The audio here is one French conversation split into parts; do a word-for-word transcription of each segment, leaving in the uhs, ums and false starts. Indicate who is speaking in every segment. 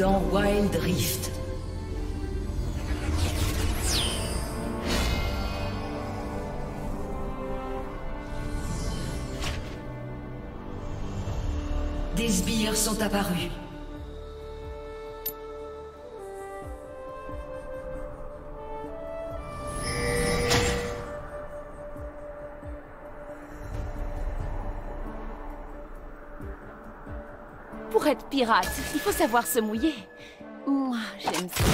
Speaker 1: dans Wild Rift. Des sbires sont apparus.
Speaker 2: Pour être pirate, il faut savoir se mouiller. Moi, j'aime ça.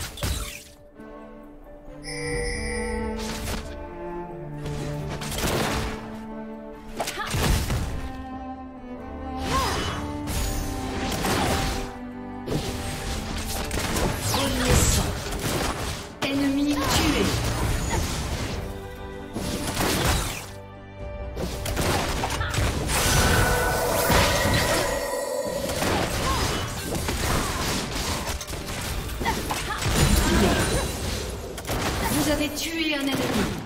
Speaker 1: Vous avez tué un ennemi.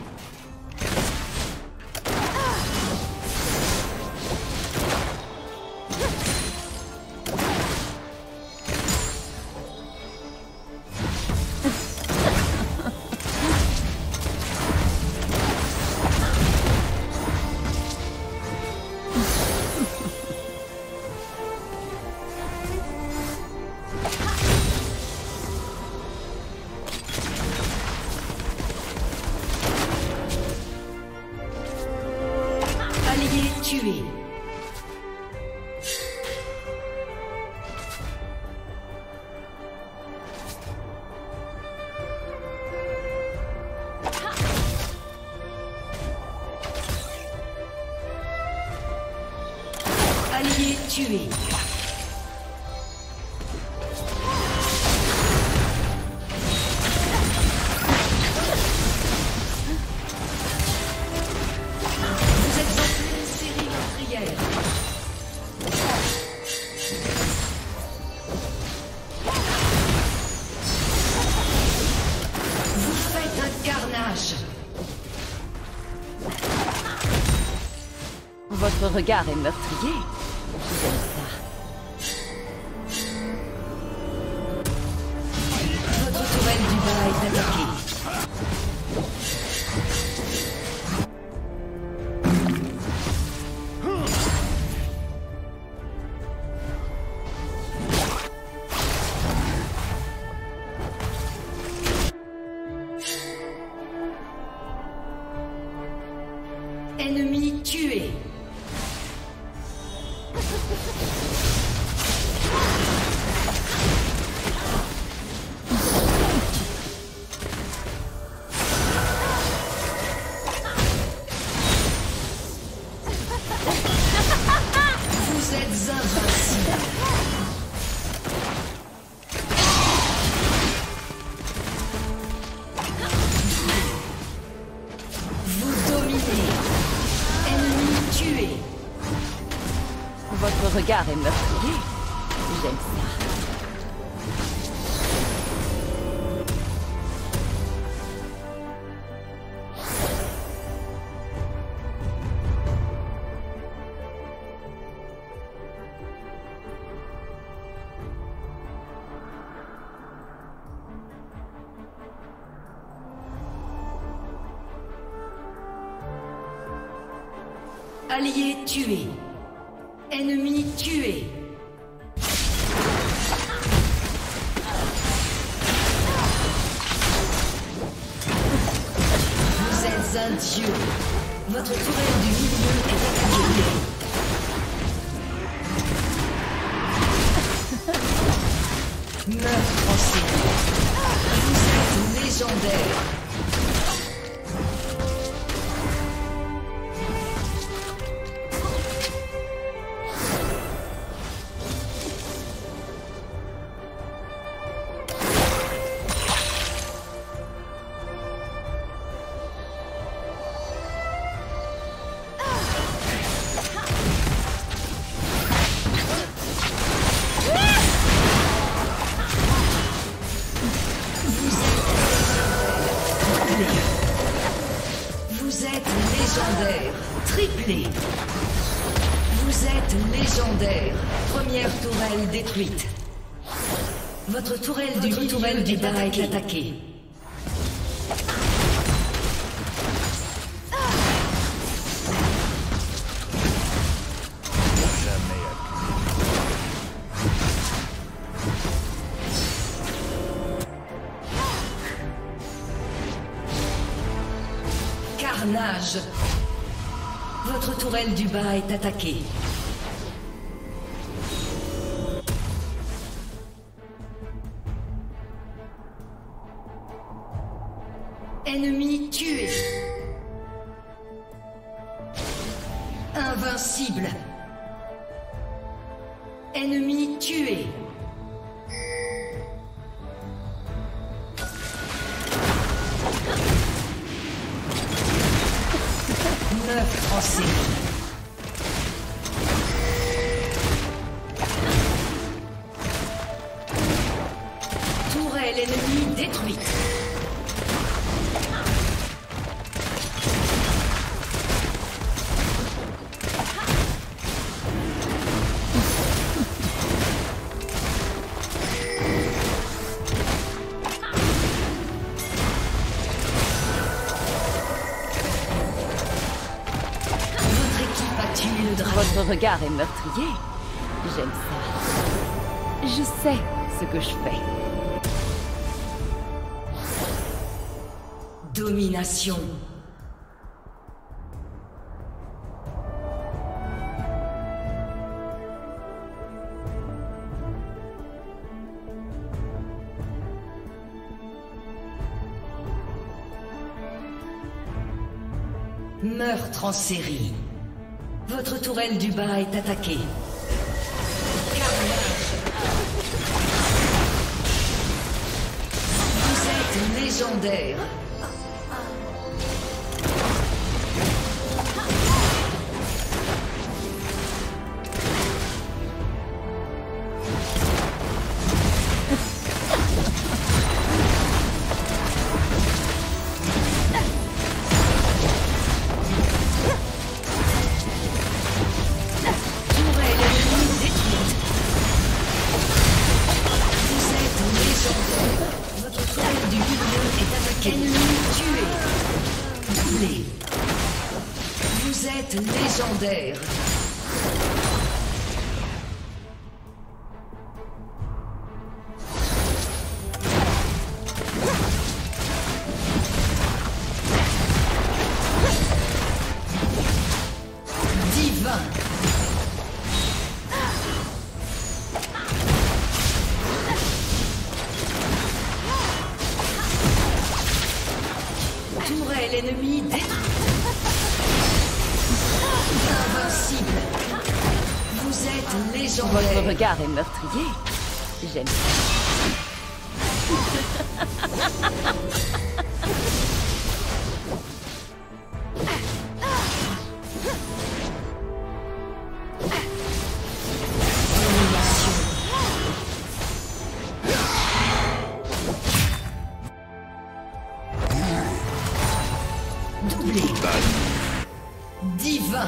Speaker 1: Tué. Allié tué.
Speaker 2: Votre regard est meurtrier. J'aime ça.
Speaker 1: Votre tourelle du bas est attaquée. Ennemi tué. Vous êtes invincible. Vous dominez. Ennemi tué.
Speaker 2: Votre regard est meurtrier. J'aime ça.
Speaker 1: Allié tué. Ennemi tué. Vous êtes un dieu. Votre tourelle du milieu est attaquée. Meurtre en série. Vous êtes légendaire. Vous êtes légendaire. Triplé. Vous êtes légendaire. Première tourelle détruite. Votre tourelle du tourelle du bas est attaquée. Carnage. Votre tourelle du bas est attaquée. Ennemi tué. Invincible. Ennemi tué. Meurtre en série. Tourelle ennemie détruite.
Speaker 2: Votre regard est meurtrier. J'aime ça. Je sais ce que je fais.
Speaker 1: Domination. Meurtre en série. Votre tourelle du bas est attaquée. Carnage. Vous êtes légendaire. Vous êtes légendaire. Divin. Tourelle ennemie détruite. Invincible. Vous êtes légendaire.
Speaker 2: Votre regard est meurtrier. J'aime ça.
Speaker 1: Doublé. Divin.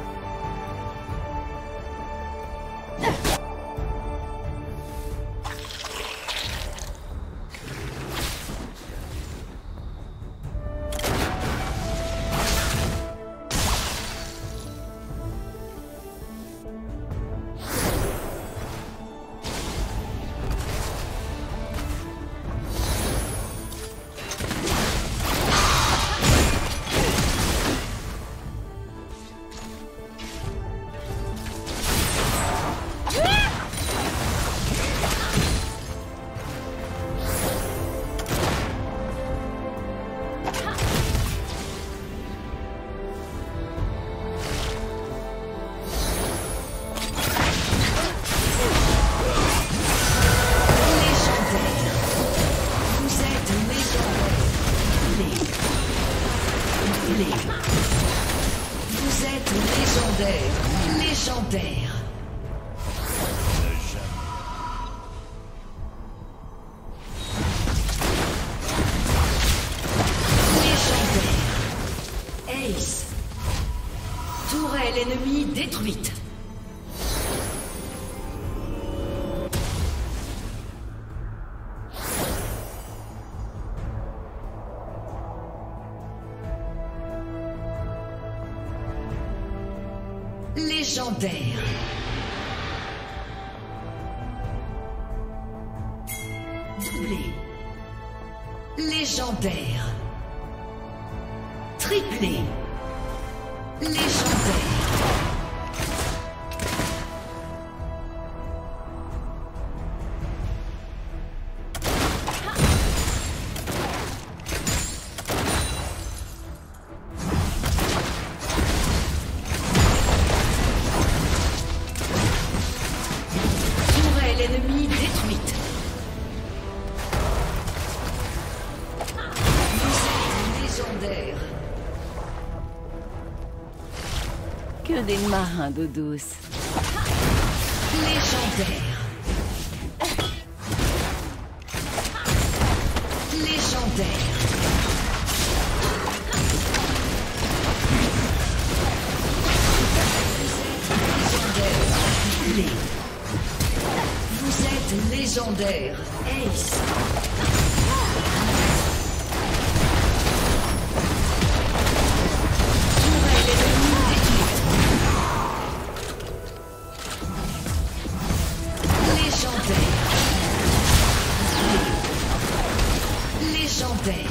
Speaker 1: Vous êtes légendaire. Légendaire. Légendaire. Ace. Tourelle ennemie détruite. Légendaire. Doublé. Légendaire. Triplé. Légendaire. Tourelle ennemie détruite. Légendaire.
Speaker 2: Que des marins d'eau douce.
Speaker 1: Légendaire. Légendaire. Légendaire. Vous êtes légendaire. Ace. Tourelle ennemie détruite. Légendaire. Légendaire.